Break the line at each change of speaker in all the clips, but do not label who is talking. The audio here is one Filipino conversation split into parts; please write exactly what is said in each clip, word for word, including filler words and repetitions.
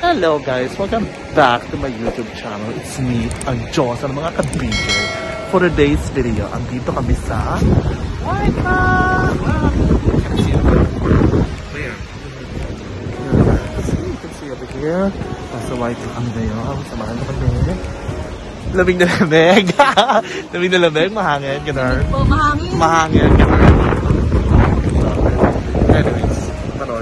Hello guys, welcome back to my YouTube channel. It's me, ang Diyos, ang mga kabigay. For today's video, andito kami sa White House! Where? You can see over here. Nasa White House kami ngayon. Samahan na kami. Lamig na lamig. Lamig na lamig, mahangin. Ganun.
Mahangin.
Mahangin, ganun. Anyways, panon.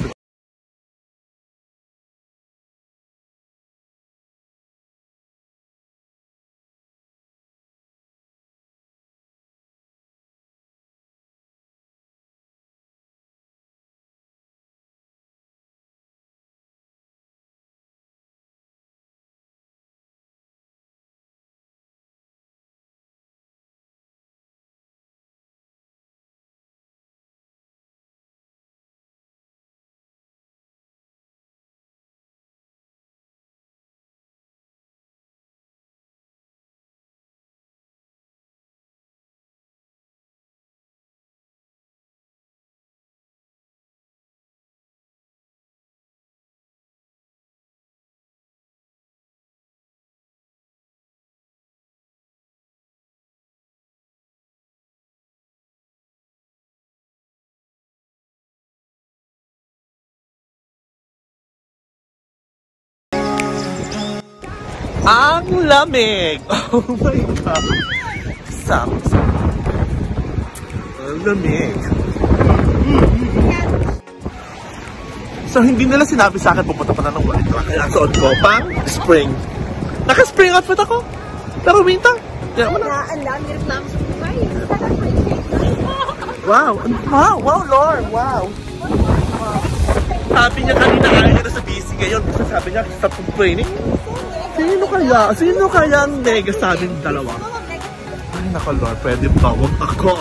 Ang lamig! Oh my God! Sakit. Ang lamig. So, hindi nila sinabi sa akin pupunta pa na ng wallet ko. Kaya suot ko pang spring. Naka-spring outfit ako. Pero winter. Kaya mo na.
Ang dami reklamo sa buhay.
Wow! Wow! Wow, Lord! Wow! Sabi niya kanina ayaw niya na sa busy ngayon. Kasi sabi niya, stop complaining. Sino kaya? Sino kaya ang nega sa amin dalawa? Ay, nako Lord, pwede ba? Huwag ako.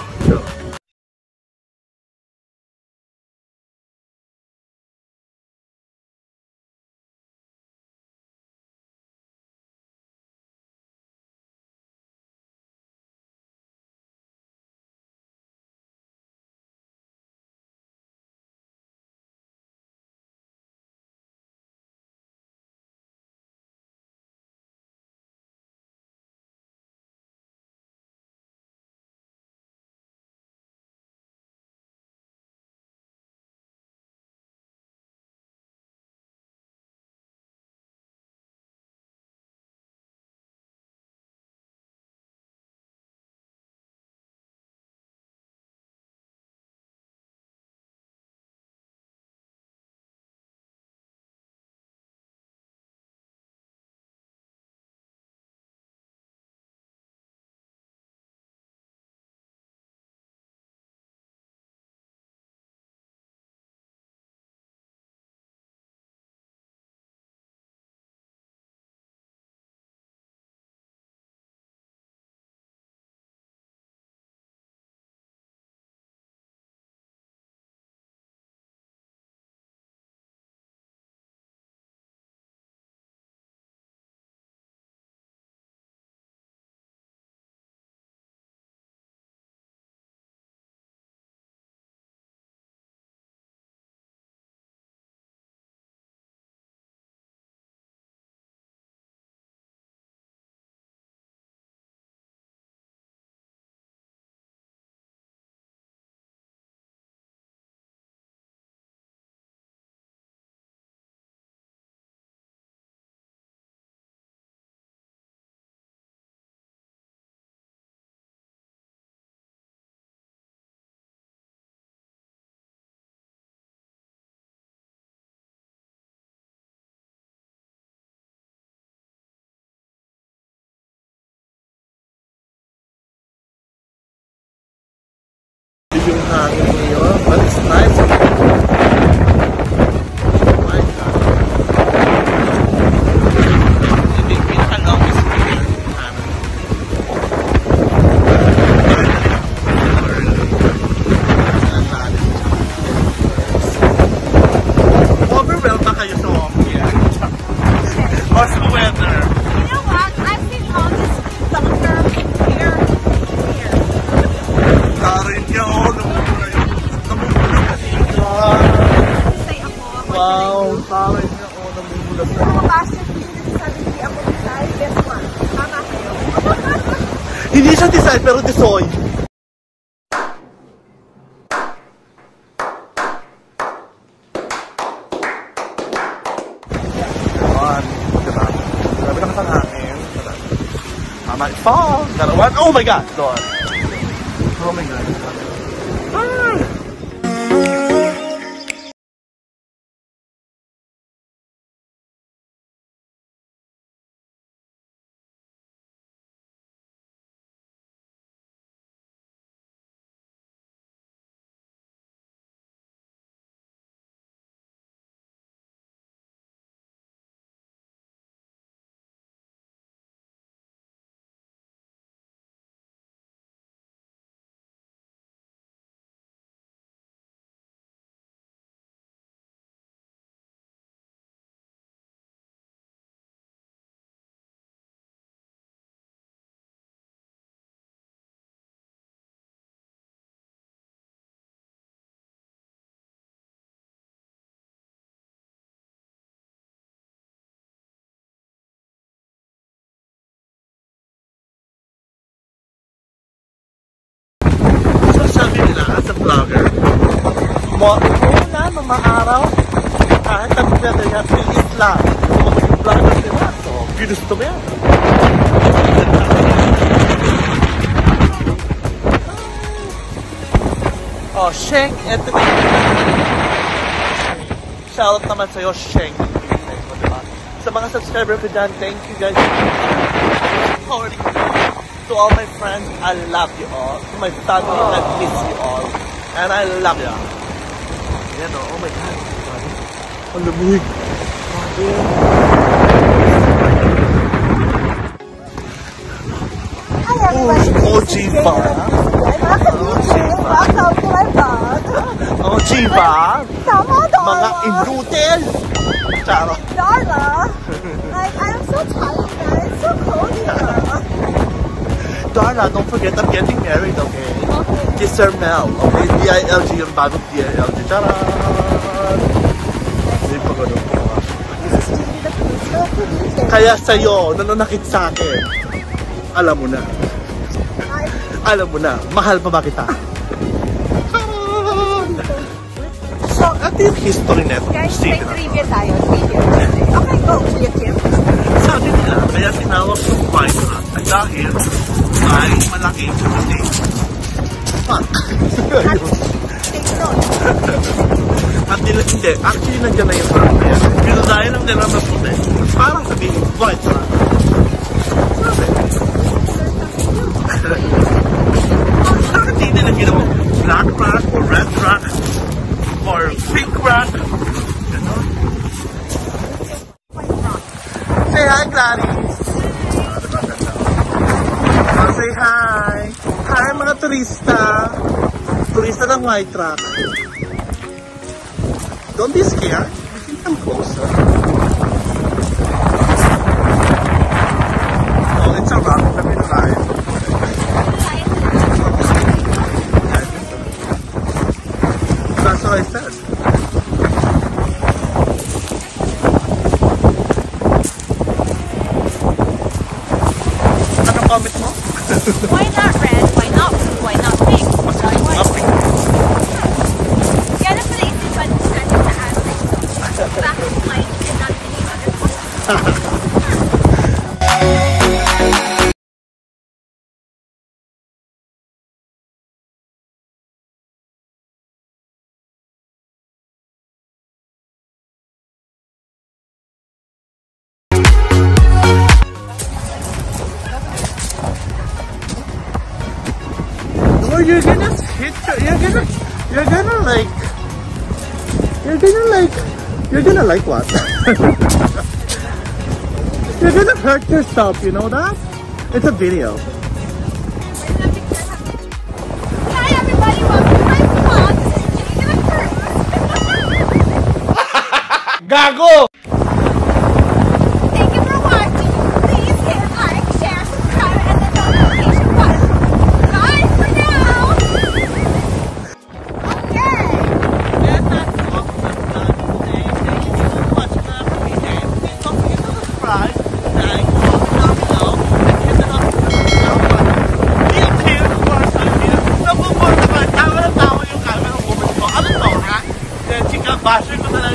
Yung hangin ngayon, but it's nice. Oh my God. Hindi yung pinaka-longest period yung hangin. Overwhelmed ba kayo sa walking? Or sa weather?
You know what? I've seen all this thunder here. Here.
Tarin niya, oh. Wow, tarin niya, oh.
Yung mga masterpiece na sinasabi hindi ako design, guess what? Tama kayo.
Hindi siya design, pero desoy. Ayan. Diba? Grabe na kasang hangin. I might fall. Gotta what? Oh my God! Lord. Oh my God. Ah! As a vlogger, mo una ng mga araw, kahit ang pwede niya, pilis lang. Kung mga vlogger sila, so ginusto mo yan. Oh, Sheng Entertainment. Shoutout naman sa'yo, Sheng. Sa mga subscriber ko dyan, thank you guys. To all my friends, I love you all. To my family, I miss you all. And I love you. Yan o, oh my God. Ang lamig.
Hi everybody.
Oh, Chiva. Oh, Chiva.
Welcome to my vlog.
Oh, Chiva.
Tama, Darla.
Mga inutil. Charo.
Darla. Like, I'm so tired, guys. It's so cold here.
Darla, don't forget I'm getting married, okay?
Okay.
Kiss her Mel, okay? D I L G yung bagong D I L G. Charan! Hindi pa ganun po. Kaya sa'yo, nanonakit sa akin, alam mo na. Alam mo na, mahal pa ba kita? So, ito yung history neto.
Guys, may trivia tayo. Trivia. Okay, go. Kuya Kim.
Sabi nila, kaya tinawag yung white hat at dahil ay malaki kasi fuck.
Take note.
At nila, hindi, actually nandiyan na yung hat na yan. Pinudayan lang nila ng puti. Parang sabihin, white hat. Sabi. Bakit hindi nila ginawa black rock or red rock or pink rock? Ganon. Say hi, Gladys! Oh, say hi! Hi, mga turista! Turista ng white rock. Don't be scared. You can come closer. Oh, it's a rock. Let me try it. That's what I said. Anong comment mo?
Why not red? Why not blue? Why not pink?
Mas
Why
gusto nga pink.
Kaya na pala isipan natin sa atin. Bakit white and not any other color?
Or you're gonna hit, you're gonna, you're gonna like, you're gonna like, you're gonna like what? You're gonna hurt yourself, you know that? It's a video.
Hi everybody, welcome to my vlog. This is Jane
Gago!
Thank you for watching. Please hit like, share, subscribe, and the notification button. Bye for now. Okay.
And that's all for today. Thank you so much for everything.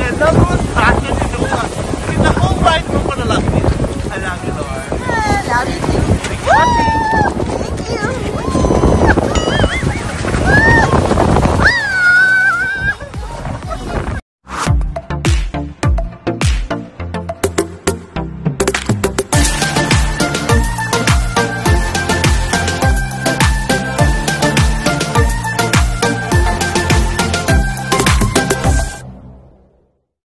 naman tayo.